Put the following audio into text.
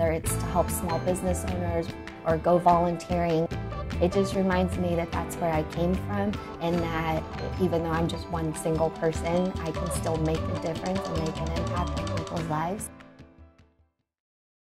whether it's to help small business owners or go volunteering. It just reminds me that that's where I came from, and that even though I'm just one single person, I can still make a difference and make an impact on people's lives.